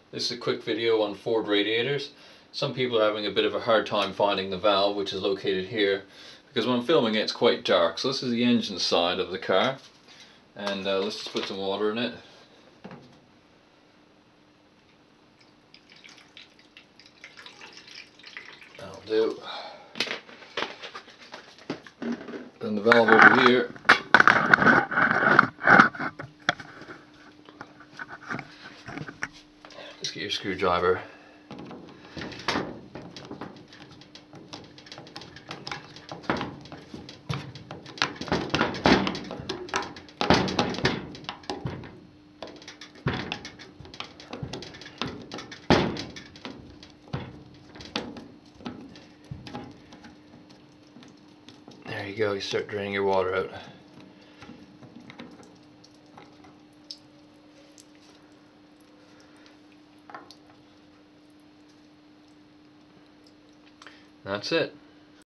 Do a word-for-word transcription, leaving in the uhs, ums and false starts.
This is a quick video on Ford radiators. Some people are having a bit of a hard time finding the valve, which is located here, because when I'm filming it, it's quite dark. So this is the engine side of the car, and uh, let's just put some water in it. That'll do. Then the valve over here. Just get your screwdriver. There you go, you start draining your water out. That's it.